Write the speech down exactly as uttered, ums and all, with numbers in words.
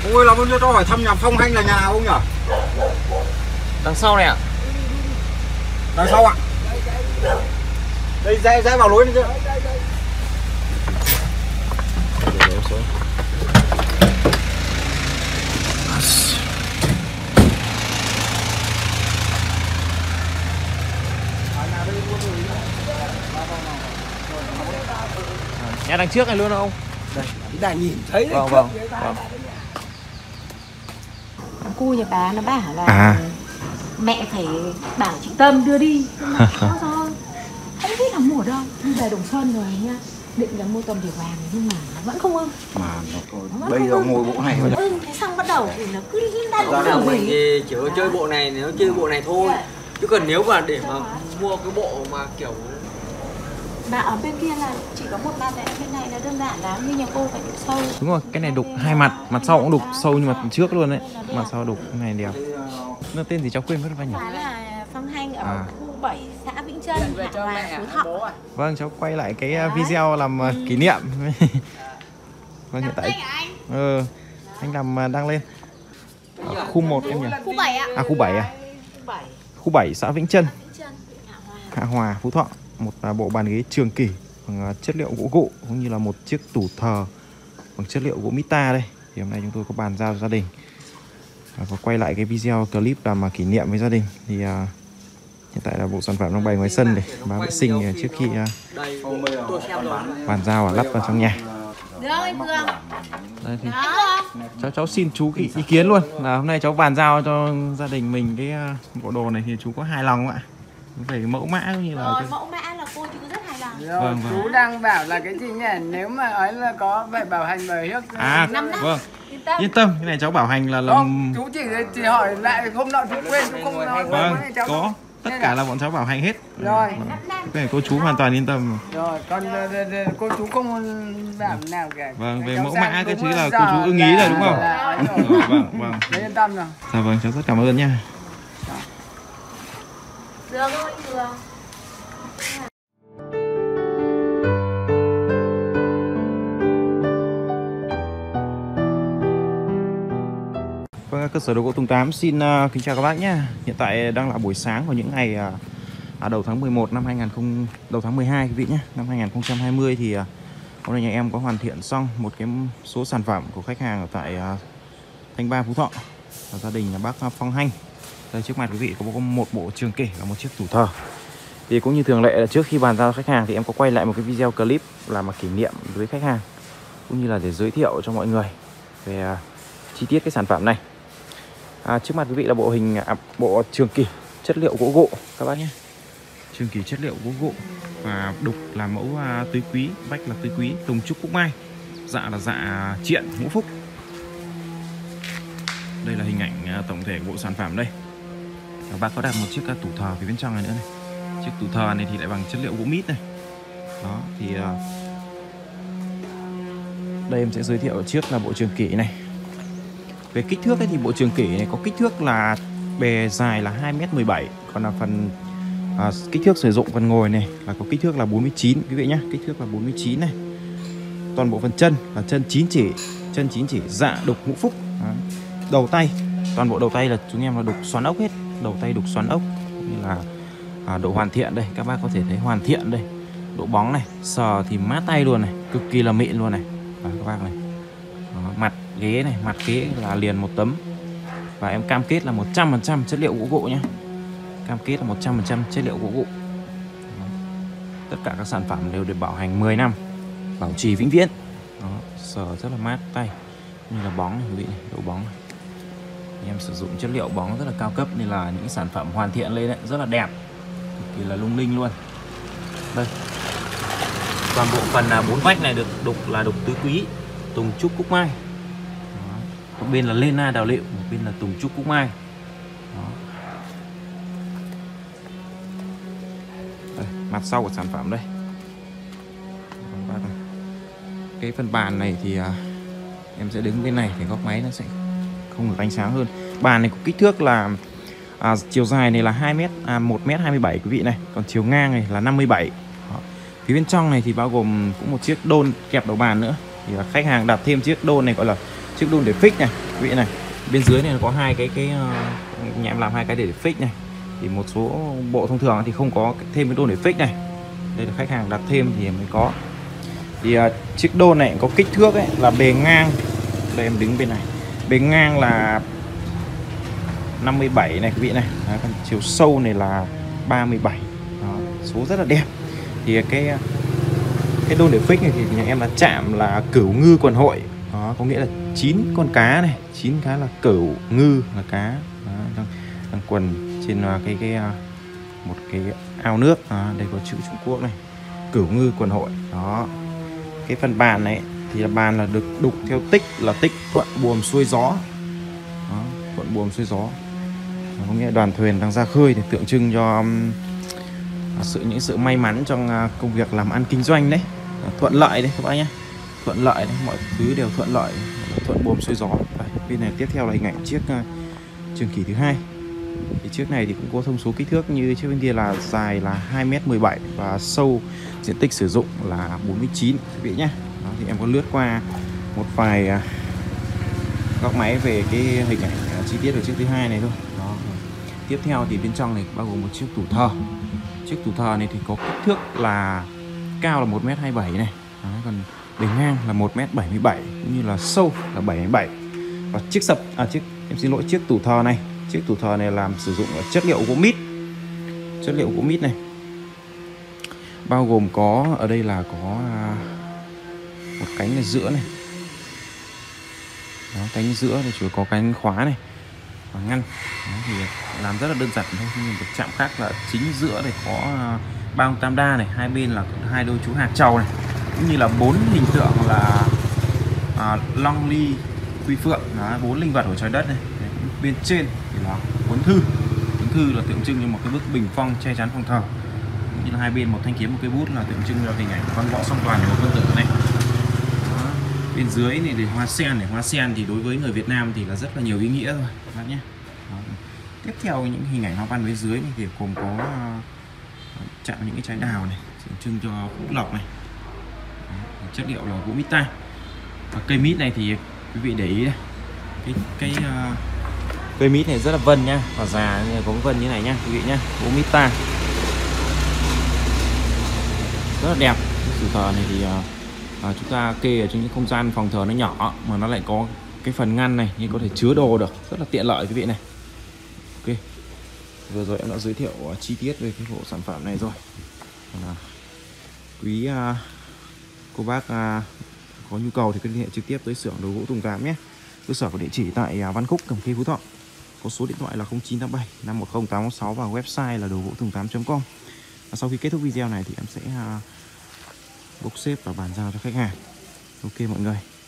Ôi là muốn cho hỏi thăm nhà Phong Hanh là nhà nào không nhỉ? Đằng sau này ạ. Đằng sau ạ. Đây rẽ rẽ vào lối này chứ. Nhà đằng trước này luôn không? Đây, đang nhìn thấy đấy. Vâng vâng. Vâng. Cô nhà bà nó bảo là À. mẹ phải bảo chị Tâm đưa đi. Có thôi. Không biết là mua ở đâu. Đi về Đồng Xuân rồi nha. Định là mua tầm điều vàng nhưng mà nó vẫn không ưng. Mà nó bây giờ ngồi bộ này rồi. Ưng thế xong bắt đầu thì nó cứ đang Ra là mình thì chỉ có chơi bộ này, nếu chơi bộ này thôi. Chứ còn nếu mà để mà mua cái bộ mà kiểu mà ở bên kia là chỉ có một mặt này, bên này là đơn giản lắm, nhưng nhà cô phải đục sâu. Đúng rồi, cái này đục hai mặt, mặt sau cũng đục sâu như mặt trước luôn đấy. Mặt sau đục cái này đẹp. Nó tên gì cháu quên mất rồi nhỉ? Đó là Phong Hanh ở À. khu bảy xã Vĩnh Trân, Hạ Hòa, Phú Thọ. Vâng, cháu quay lại cái video làm uh, kỷ niệm. Vâng, hiện tại ừ, anh làm uh, đăng lên ở khu một em nhỉ? Khu bảy ạ. À khu bảy à? Khu bảy xã Vĩnh Trân, Hạ Hòa, Phú Thọ. Một uh, bộ bàn ghế trường kỷ bằng uh, chất liệu gỗ gụ, cũng như là một chiếc tủ thờ bằng chất liệu gỗ mita đây. Thì hôm nay chúng tôi có bàn giao cho gia đình và có quay lại cái video clip làm uh, kỷ niệm với gia đình. Thì uh, hiện tại là bộ sản phẩm đang bày ngoài sân để báo vệ sinh trước khi uh, bàn giao và lắp vào trong nhà. Được anh Cường. Đây thì cháu cháu xin chú cái ý kiến luôn là hôm nay cháu bàn giao cho gia đình mình cái uh, bộ đồ này thì chú có hài lòng không ạ? Về mẫu mã cũng như là Rồi, cái... mẫu mã là cô chú rất hài lòng. Rồi, Vâng, vâng. chú đang bảo là cái gì nhỉ? Nếu mà ấy là có vậy bảo hành bởi hiếc. À vâng, yên tâm, cái này cháu bảo hành là là Không, chú chỉ chỉ hỏi lại hôm nọ chú quên, chú không nói. vâng, có tất cả là bọn cháu bảo hành hết. Rồi. Vâng. Cái này cô chú hoàn toàn yên tâm. Rồi, còn cô chú không bảo nào cả. Vâng, về mẫu mã cái thứ là cô chú ưng ý rồi đúng không? Rồi, vâng, vâng. Đấy, yên tâm rồi. Dạ vâng, cháu rất cảm ơn nha. Được thôi, được. Vâng, cơ sở đồ gỗ Tùng Tám xin uh, kính chào các bác nhé. Hiện tại đang là buổi sáng của những ngày uh, đầu tháng mười một năm hai nghìn không trăm đầu tháng mười hai quý vị nhé. Năm hai nghìn không trăm hai mươi thì uh, hôm nay nhà em có hoàn thiện xong một cái số sản phẩm của khách hàng ở tại uh, Thanh Ba, Phú Thọ. Và gia đình là bác Phong Hanh. Đây trước mặt quý vị có một bộ trường kỷ và một chiếc tủ thờ. Thì cũng như thường lệ là trước khi bàn giao khách hàng thì em có quay lại một cái video clip làm một kỷ niệm với khách hàng, cũng như là để giới thiệu cho mọi người về uh, chi tiết cái sản phẩm này. À, trước mặt quý vị là bộ hình à, bộ trường kỷ chất liệu gỗ gỗ các bác nhé. Trường kỷ chất liệu gỗ gỗ và đục là mẫu à, tứ quý, vách là tứ quý, tùng trúc cúc mai, dạ là dạ triện ngũ phúc. Đây là hình ảnh à, tổng thể của bộ sản phẩm đây. Các bác có đặt một chiếc à, tủ thờ phía bên trong này nữa này. Chiếc tủ thờ này thì lại bằng chất liệu gỗ mít này. Đó thì à, đây em sẽ giới thiệu trước là bộ trường kỷ này. Về kích thước ấy, thì bộ trường kỷ này có kích thước là bề dài là hai mét mười bảy, còn là phần à, kích thước sử dụng phần ngồi này là có kích thước là bốn mươi chín quý vị nhé, kích thước là bốn mươi chín này. Toàn bộ phần chân là chân chín chỉ, chân chín chỉ dạ đục ngũ phúc. Đó. Đầu tay, toàn bộ đầu tay là chúng em là đục xoắn ốc hết, đầu tay đục xoắn ốc, như là à, độ hoàn thiện đây, các bác có thể thấy hoàn thiện đây, độ bóng này, sờ thì mát tay luôn này, cực kỳ là mịn luôn này. Đó, các bác này. Đó, mặt ghế này, mặt ghế là liền một tấm. Và em cam kết là một trăm phần trăm chất liệu gỗ gỗ nhé. Cam kết là một trăm phần trăm chất liệu gỗ gỗ. Tất cả các sản phẩm đều được bảo hành mười năm, bảo trì vĩnh viễn. Đó, sờ rất là mát tay. Như là bóng này, quý vị này, độ bóng này. Em sử dụng chất liệu bóng rất là cao cấp nên là những sản phẩm hoàn thiện lên đấy, rất là đẹp, cực kỳ là lung linh luôn. Đây, toàn bộ phần là bốn vách này được đục là đục tứ quý, tùng trúc cúc mai. Đó. Một bên là Lena đào liệu, một bên là tùng trúc cúc mai. Đó. Đây, mặt sau của sản phẩm đây. Cái phần bàn này thì uh, em sẽ đứng bên này thì góc máy nó sẽ không được ánh sáng hơn. Bàn này có kích thước là à, chiều dài này là hai mét, à, một mét hai mươi bảy quý vị này, còn chiều ngang này là năm mươi bảy. Đó. Phía bên trong này thì bao gồm cũng một chiếc đôn kẹp đầu bàn nữa. Thì là khách hàng đặt thêm chiếc đôn này gọi là chiếc đôn để fix này quý vị này. Bên dưới này nó có hai cái cái uh, nhà em làm hai cái để, để fix này. Thì một số bộ thông thường thì không có thêm cái đôn để fix này. Đây là khách hàng đặt thêm thì mới có. Thì uh, chiếc đôn này có kích thước ấy là bề ngang. Đây em đứng bên này. Bề ngang là năm mươi bảy này quý vị này. Đấy, còn chiều sâu này là ba mươi bảy. Đó, số rất là đẹp. Thì cái cái đôn để fix này thì nhà em là chạm là cửu ngư quần hội. Đó, có nghĩa là chín con cá này, chín cá là cửu ngư là cá. Đó, đang, đang quần trên cái cái một cái ao nước. Đó, đây có chữ Trung Quốc này, cửu ngư quần hội. Đó, cái phần bàn này thì là bàn là được đục theo tích là tích thuận buồm xuôi gió. Đó, thuận buồm xuôi gió. Đó, có nghĩa đoàn thuyền đang ra khơi thì tượng trưng cho um, sự những sự may mắn trong uh, công việc làm ăn kinh doanh đấy. Đó, thuận lợi đấy các bác nhé, thuận lợi đấy, mọi thứ đều thuận lợi, thuận buồm xuôi gió. Đây, bên này tiếp theo là hình ảnh chiếc uh, Trường Kỷ thứ hai. Thì chiếc này thì cũng có thông số kích thước như chiếc bên kia là dài là hai mét mười bảy và sâu diện tích sử dụng là bốn mươi chín quý vị nhé. Đó, thì em có lướt qua một vài uh, góc máy về cái hình ảnh uh, chi tiết của chiếc thứ hai này thôi. Đó. Tiếp theo thì bên trong này bao gồm một chiếc tủ thờ. Chiếc tủ thờ này thì có kích thước là cao là một mét hai mươi bảy này. Đó, còn bề ngang là một mét bảy mươi bảy cũng như là sâu là bảy mươi bảy. Và chiếc sập à chiếc em xin lỗi chiếc tủ thờ này, chiếc tủ thờ này làm sử dụng chất liệu gỗ mít. Chất liệu gỗ mít này. Bao gồm có ở đây là có à, một cánh ở giữa này. Đó, cánh giữa thì chỉ có cánh khóa này và ngăn. Đó, thì làm rất là đơn giản thôi. Nhưng một chạm khác là chính giữa này có uh, ba ông tam đa này, hai bên là hai đôi chú hạt trầu này, cũng như là bốn hình tượng là uh, long ly quy phượng, bốn linh vật của trái đất này. Bên trên thì là cuốn thư. Cuốn thư là tượng trưng cho một cái bức bình phong che chắn phòng thờ. Cũng như là hai bên một thanh kiếm, một cây bút là tượng trưng cho hình ảnh con võ song toàn của quân tử này. Đó. Bên dưới này để hoa sen này, hoa sen thì đối với người Việt Nam thì là rất là nhiều ý nghĩa rồi các bác nhé. Đó. Tiếp theo những hình ảnh hoa văn bên dưới này thì gồm có uh, chạm những cái trái đào này, tượng trưng cho phúc lộc này. Đó. Chất liệu là gỗ mít ta. Và cây mít này thì quý vị để ý đây, cái cái uh, cây mít này rất là vân nhá, và già có vân như này nhá quý vị nhá, gỗ mít ta rất là đẹp. Cái tủ thờ này thì uh, uh, chúng ta kê ở trong những không gian phòng thờ nó nhỏ mà nó lại có cái phần ngăn này nhưng có thể chứa đồ được, rất là tiện lợi quý vị này. Ok, vừa rồi em đã giới thiệu uh, chi tiết về cái bộ sản phẩm này rồi. Uh, quý uh, cô bác uh, có nhu cầu thì cứ liên hệ trực tiếp tới xưởng đồ gỗ Tùng Tám nhé. Cơ sở có địa chỉ tại Văn Khúc, Cẩm Khê, Phú Thọ. Có số điện thoại là không chín tám bảy năm một không tám sáu và website là đồ gỗ tùng tám chấm com. Và sau khi kết thúc video này thì em sẽ bốc xếp và bàn giao cho khách hàng. Ok mọi người.